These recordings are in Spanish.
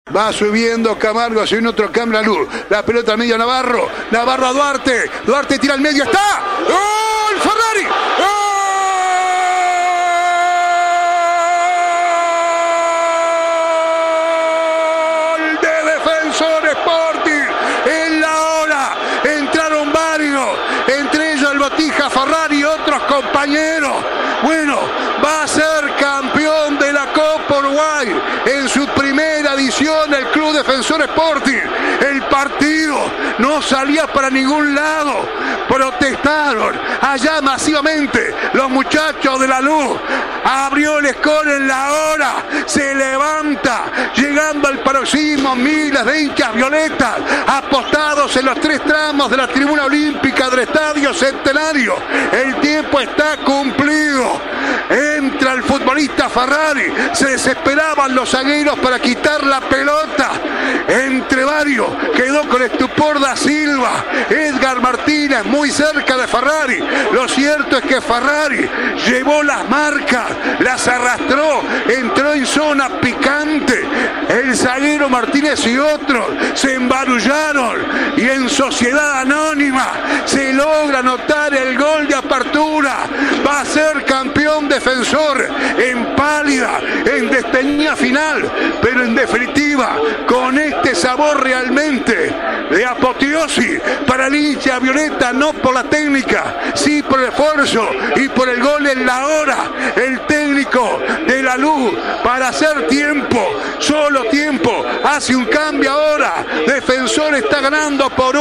Va subiendo Camargo, hacia un otro cambio la luz. La pelota al medio Navarro. Navarro a Duarte. Duarte tira al medio. ¡Está! ¡Gol! ¡Ferrari! ¡Gol de Defensor Sporting! En la hora entraron varios. Entre ellos el Botija Ferrari y otros compañeros. Bueno, va a ser campeón de la Copa Uruguay en su primera edición el Club Defensor Sporting. El partido no salía para ningún lado. Protestaron allá masivamente los muchachos de la luz. Abrió el score en la hora. Se levanta, llegando al paroxismo, miles de hinchas violetas apostados en los tres tramos de la tribuna olímpica del Estadio Centenario. El tiempo está cumplido. Entra el futbolista Ferrari. Se desesperaban los zagueros para quitar la pelota. Entre varios quedó con estupor Da Silva. Edgar Martínez muy cerca de Ferrari. Lo cierto es que Ferrari llevó las marcas, las arrastró, entró en zona picante. El zaguero Martínez y otros se embarullaron y en sociedad anónima se logra anotar el gol de apertura. Va a ser campeón Defensor en pálida, en desteñida final, pero en definitiva con este sabor realmente de apoteosis para el hincha violeta, no por la técnica, sí por el esfuerzo y por el gol en la hora. El técnico de la luz para hacer tiempo, solo tiempo, hace un cambio ahora. Defensor está ganando por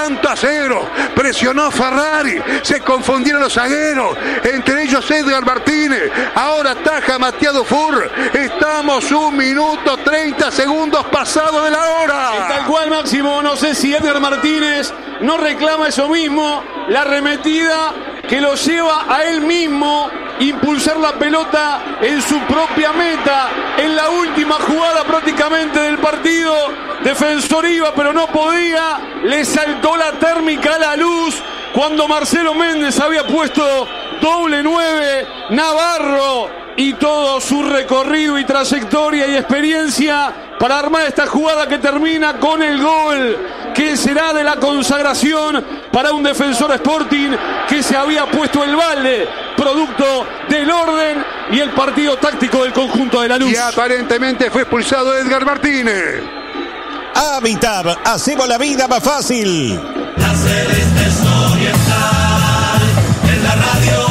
1-0. Presionó Ferrari, se confundieron los zagueros, entre ellos Edgar Martínez. Ahora ataja Matías Dufour. Estamos 1 minuto 30 segundos pasado de la hora. Y tal cual, Máximo, no sé si Edgar Martínez no reclama eso mismo, la arremetida que lo lleva a él mismo impulsar la pelota en su propia meta, en la última jugada prácticamente del partido. Defensor iba pero no podía, le saltó la térmica a la luz cuando Marcelo Méndez había puesto doble 9, Navarro y todo su recorrido y trayectoria y experiencia para armar esta jugada que termina con el gol que será de la consagración para un Defensor Sporting que se había puesto el balde, producto del orden y el partido táctico del conjunto de la luz. Y aparentemente fue expulsado Edgar Martínez. Habitat, hacemos la vida más fácil. La Celeste Oriental en la radio.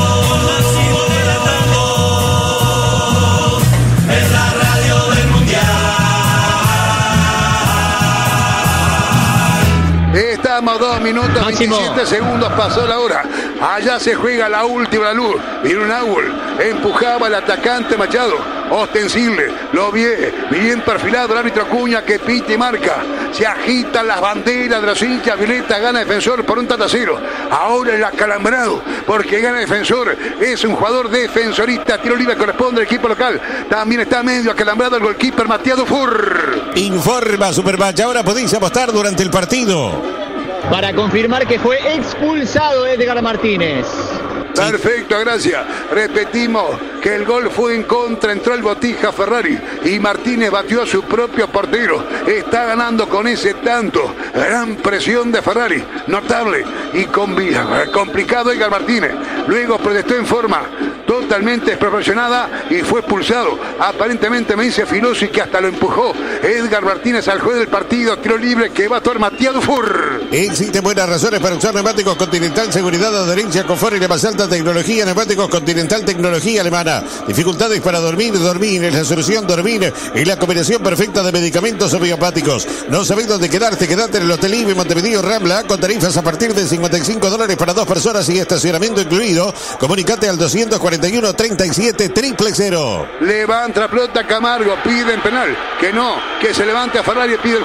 Estamos 2 minutos Máximo. 27 segundos, pasó la hora. Allá se juega la última luz. Vino un Nahuel, empujaba al atacante Machado. Ostensible, lo bien perfilado el árbitro Acuña que pita y marca. Se agitan las banderas de los hinchas violetas. Gana Defensor por 1-0. Ahora el acalambrado porque gana Defensor. Es un jugador defensorista. Tiro libre corresponde al equipo local. También está medio acalambrado el golkeeper Matías Dufour. Informa Supermatch, ahora podéis apostar durante el partido. Para confirmar que fue expulsado Edgar Martínez. Perfecto, gracias. Repetimos que el gol fue en contra, entró el Botija Ferrari y Martínez batió a su propio portero. Está ganando con ese tanto. Gran presión de Ferrari, notable y complicado Edgar Martínez. Luego protestó en forma totalmente desproporcionada y fue expulsado. Aparentemente me dice Filosi que hasta lo empujó Edgar Martínez al juez del partido. Tiro libre que va a actuar Matías Dufour. Existen buenas razones para usar neumáticos Continental, seguridad, adherencia, confort y la más alta tecnología. Neumáticos Continental, tecnología alemana. Dificultades para dormir es la solución. Dormir es la combinación perfecta de medicamentos homeopáticos. No sabés dónde quedarte, quedate en el Hotel Ibe Montevideo Rambla con tarifas a partir de $55 para 2 personas y estacionamiento incluido. Comunicate al 241 37 000. Levanta la pelota Camargo, pide en penal. Que no, que se levante a Ferrari y pide el juez.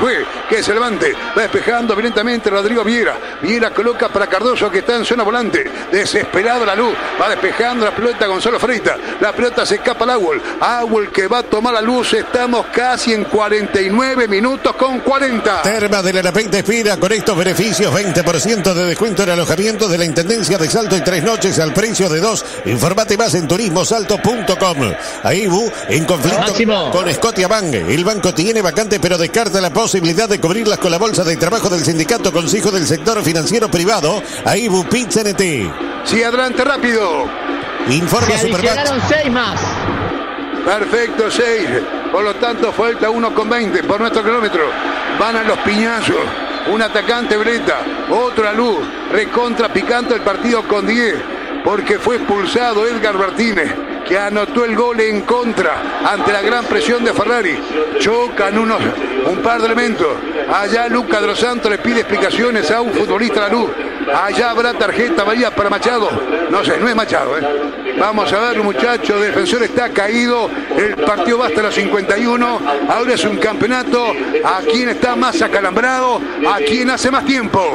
que se levante, va despejando violentamente Rodrigo Viera. Viera coloca para Cardoso, que está en zona volante, desesperado la luz, va despejando la pelota Gonzalo Freitas, la pelota se escapa al Awol que va a tomar la luz. Estamos casi en 49 minutos con 40. Termas de la Napente Espira con estos beneficios: 20% de descuento en alojamiento de la Intendencia de Salto y 3 noches al precio de 2. Informate más en turismosalto.com. AIBU en conflicto Máximo con Scotiabank. El banco tiene vacante pero descarta la posibilidad de cubrirlas con la bolsa de trabajo del sindicato Consejo del Sector Financiero Privado. AIBU PITCNT. Sí, adelante rápido. Informa se Supermax. adicionaron 6 más. Perfecto, 6. Por lo tanto, falta 1,20 por nuestro kilómetro. Van a los piñazos. Un atacante Breta, otro a luz. Recontra picante el partido con 10. Porque fue expulsado Edgar Martínez, que anotó el gol en contra ante la gran presión de Ferrari. Chocan un par de elementos. Allá Lucas de los Santos le pide explicaciones a un futbolista a la luz. Allá habrá tarjeta amarilla para Machado. No sé, no es Machado, Vamos a ver, muchachos, Defensor está caído. El partido va hasta los 51. Ahora es un campeonato. ¿A quién está más acalambrado? ¿A quién hace más tiempo?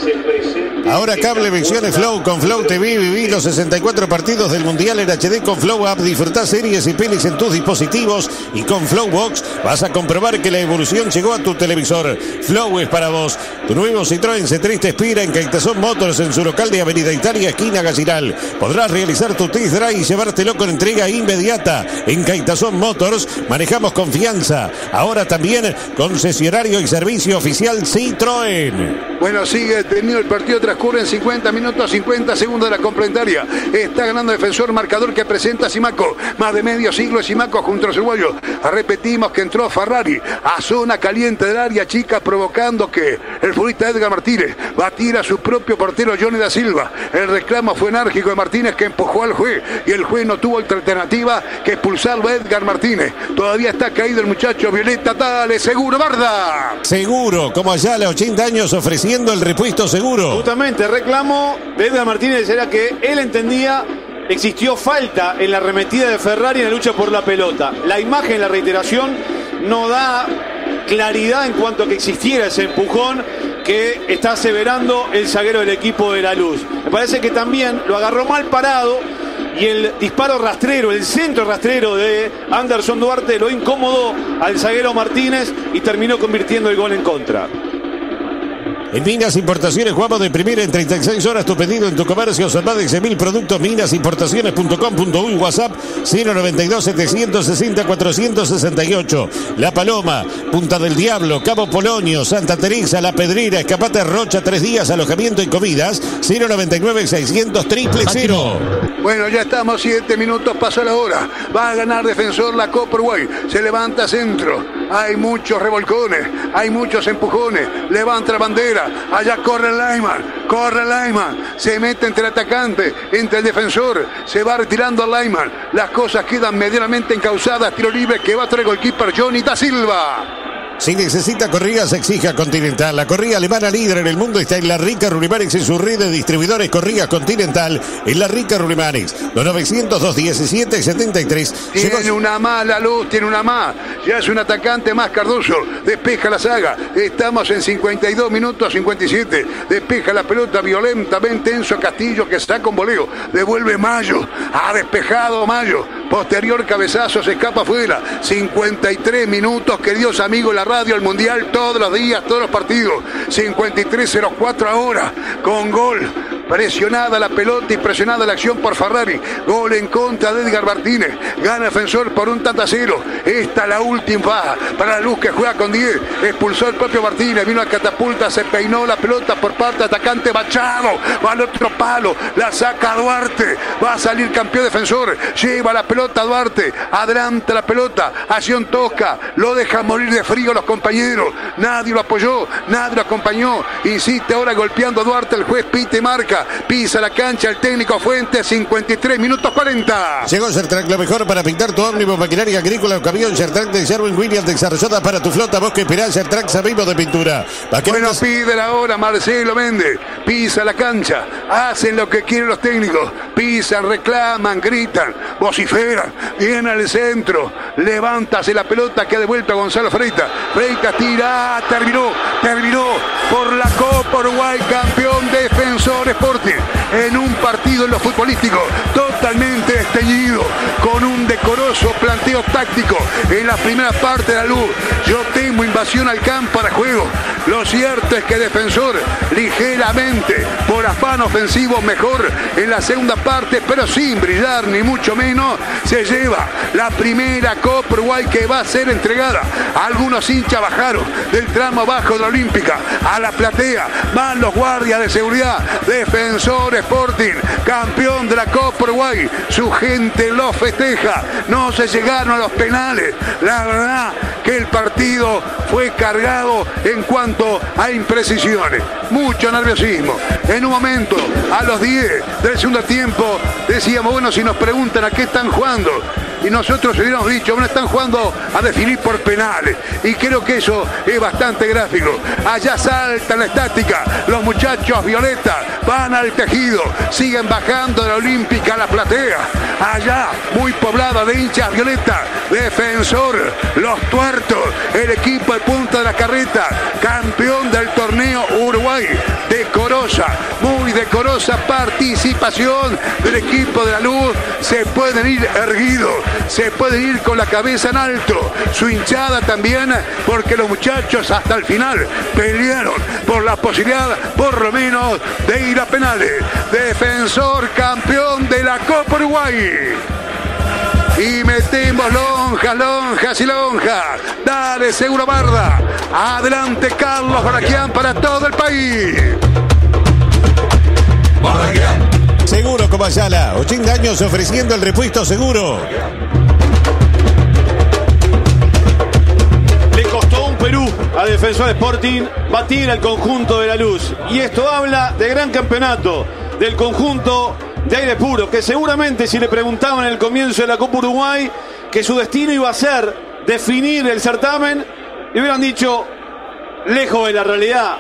Ahora Cablevisión Flow. Con Flow TV viví los 64 partidos del Mundial en HD con Flow App. Disfrutá series y pelis en tus dispositivos. Y con Flow Box vas a comprobar que la evolución llegó a tu televisor. Flow es para vos. Tu nuevo Citroën C3 te espera en Caitazón Motors, en su local de Avenida Italia, esquina Gallinal. Podrás realizar tu test drive y llevártelo con entrega inmediata. En Caitazón Motors manejamos confianza. Ahora también concesionario y servicio oficial Citroën. Bueno, sigue teniendo el partido, transcurre en 50 minutos, 50 segundos de la complementaria. Está ganando Defensor, marcador que presenta Simaco. Más de medio siglo Simaco junto a los uruguayos. Repetimos que entró Ferrari a zona caliente del área chica, provocando que el futbolista Edgar Martínez batiera a su propio portero Johnny da Silva. El reclamo fue enérgico de Martínez, que empujó al juez, y el juez no tuvo otra alternativa que expulsarlo a Edgar Martínez. Todavía está caído el muchacho Violeta. Dale, seguro, Barda. Seguro, como allá a los 80 años ofreciendo el repuesto seguro. Justamente, el reclamo de Edgar Martínez era que él entendía existió falta en la arremetida de Ferrari en la lucha por la pelota. La imagen, la reiteración, no da claridad en cuanto a que existiera ese empujón que está aseverando el zaguero del equipo de La Luz. Me parece que también lo agarró mal parado y el disparo rastrero, el centro rastrero de Anderson Duarte lo incomodó al zaguero Martínez y terminó convirtiendo el gol en contra. En Minas Importaciones jugamos de primera en 36 horas. Tu pedido en tu comercio son más de 11.000 productos. Minasimportaciones.com.uy. WhatsApp 092 760 468. La Paloma, Punta del Diablo, Cabo Polonio, Santa Teresa, La Pedrera, Escapate Rocha, 3 días, alojamiento y comidas 099 600 000. Bueno, ya estamos 7 minutos, pasó la hora. Va a ganar Defensor la Copa Uruguay. Se levanta centro. Hay muchos revolcones, hay muchos empujones. Levanta la bandera. Allá corre Lyman, se mete entre el atacante, entre el defensor, se va retirando a Lyman. Las cosas quedan medianamente encauzadas. Tiro libre que va a traer el goalkeeper Johnny da Silva. Si necesita corridas, exija Continental. La corrida alemana líder en el mundo está en La Rica Rurimanex, en su red de distribuidores Corridas Continental. En La Rica Rurimanex, los 900-217-73. Tiene una más La Luz, tiene una más. Ya es un atacante más Cardoso. Despeja la saga. Estamos en 52 minutos 57. Despeja la pelota violentamente Enzo Castillo, que está con voleo. Devuelve Mayo. Ha despejado Mayo. Posterior cabezazo, se escapa afuera. 53 minutos, queridos amigos. La radio, el Mundial, todos los días, todos los partidos. 53-04 ahora, con gol. Presionada la pelota y presionada la acción por Ferrari. Gol en contra de Edgar Martínez. Gana Defensor por 1-0. Esta la última para La Luz, que juega con 10. Expulsó el propio Martínez. Vino a catapulta, se peinó la pelota por parte de atacante Machado. Va al otro palo. La saca Duarte. Va a salir campeón Defensor. Lleva la pelota Duarte. Adelanta la pelota. Acción tosca. Lo deja morir de frío los compañeros. Nadie lo apoyó. Nadie lo acompañó. Insiste ahora golpeando a Duarte. El juez pite y marca. Ferreira, pisa la cancha el técnico Fuentes, 53 minutos 40. Llegó Sertrac, lo mejor para pintar tu ómnibus, maquinaria agrícola o camión. Sertrac de Sherwin-Williams, desarrollada para tu flota. Vos que esperás, Sertrac sabemos de pintura. Bueno, pide la hora Marcelo Méndez, pisa la cancha, hacen lo que quieren los técnicos, pisan, reclaman, gritan, vociferan, vienen al centro, levántase la pelota que ha devuelto a Gonzalo Freitas. Freitas tira, terminó por la Copa Uruguay, campeón Defensor Sporting, en un partido en lo futbolístico totalmente desteñido, con un decoroso planteo táctico en la primera parte de la luz. Yo tengo invasión al campo para juego. Lo cierto es que Defensor ligeramente por afán ofensivo mejor en la segunda parte, pero sin brillar ni mucho menos, se lleva la primera Copa Uruguay que va a ser entregada. Algunos hinchas bajaron del tramo bajo de la Olímpica a la platea, van los guardias de seguridad. Defensor Sporting, campeón de la Copa Uruguay, su gente lo festeja, no se llegaron a los penales. La verdad que el partido fue cargado en cuanto a imprecisiones, mucho nerviosismo. En un momento, a los 10 del segundo tiempo, decíamos, bueno, si nos preguntan a qué están jugando, y nosotros hubiéramos dicho, bueno, están jugando a definir por penales, y creo que eso es bastante gráfico. Allá salta la estática, los muchachos violetas van al tejido, siguen bajando de la Olímpica a la platea, allá muy poblada de hinchas violetas. Defensor, los tuertos, el equipo de punta de la carreta, campeón del torneo Uruguay. Decorosa, muy decorosa participación del equipo de la luz. Se pueden ir erguidos, se pueden ir con la cabeza en alto, su hinchada también, porque los muchachos hasta el final pelearon por la posibilidad, por lo menos, de ir a penales. Defensor, campeón de la Copa Uruguay. Y metemos lonjas y lonjas. Dale, Seguro Barda. Adelante, Carlos Baraquian, para todo el país. Seguro como Ayala, 80 años ofreciendo el repuesto seguro. Le costó un Perú a Defensor Sporting batir al conjunto de la Luz. Y esto habla de gran campeonato del conjunto de Aire Puro, que seguramente si le preguntaban en el comienzo de la Copa Uruguay que su destino iba a ser definir el certamen, le hubieran dicho, lejos de la realidad.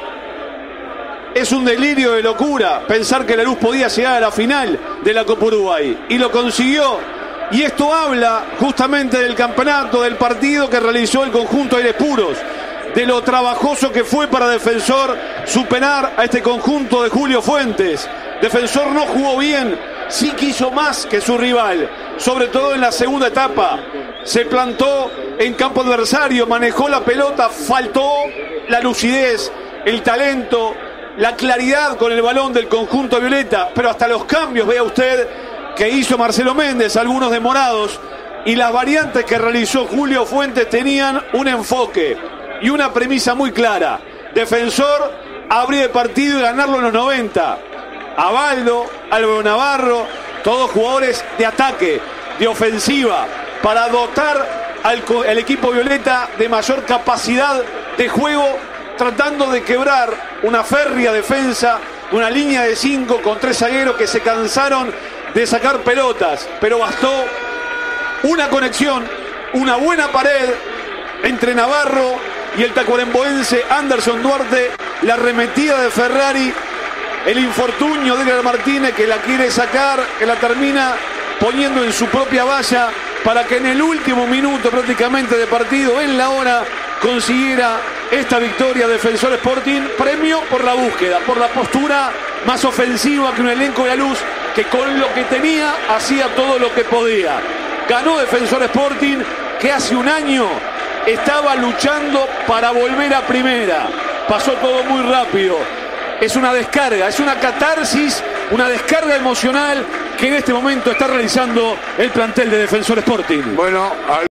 Es un delirio de locura pensar que la Luz podía llegar a la final de la Copa Uruguay, y lo consiguió. Y esto habla justamente del campeonato, del partido que realizó el conjunto Aires Puros, de lo trabajoso que fue para Defensor superar a este conjunto de Julio Fuentes. Defensor no jugó bien, sí quiso más que su rival, sobre todo en la segunda etapa. Se plantó en campo adversario, manejó la pelota, faltó la lucidez, el talento, la claridad con el balón del conjunto violeta, pero hasta los cambios, vea usted, que hizo Marcelo Méndez, algunos demorados, y las variantes que realizó Julio Fuentes tenían un enfoque y una premisa muy clara. Defensor abrir el partido y ganarlo en los 90. Abaldo, Álvaro Navarro, todos jugadores de ataque, de ofensiva, para dotar al equipo violeta de mayor capacidad de juego, tratando de quebrar una férrea defensa, una línea de 5 con 3 zagueros que se cansaron de sacar pelotas, pero bastó una conexión, una buena pared entre Navarro y el tacuaremboense Anderson Duarte, la arremetida de Ferrari, el infortunio de Edgar Martínez, que la quiere sacar, que la termina poniendo en su propia valla, para que en el último minuto prácticamente de partido, en la hora, consiguiera esta victoria Defensor Sporting. Premio por la búsqueda, por la postura más ofensiva que un elenco de la Luz, que con lo que tenía hacía todo lo que podía. Ganó Defensor Sporting, que hace un año estaba luchando para volver a primera. Pasó todo muy rápido. Es una descarga, es una catarsis, una descarga emocional que en este momento está realizando el plantel de Defensor Sporting. Bueno,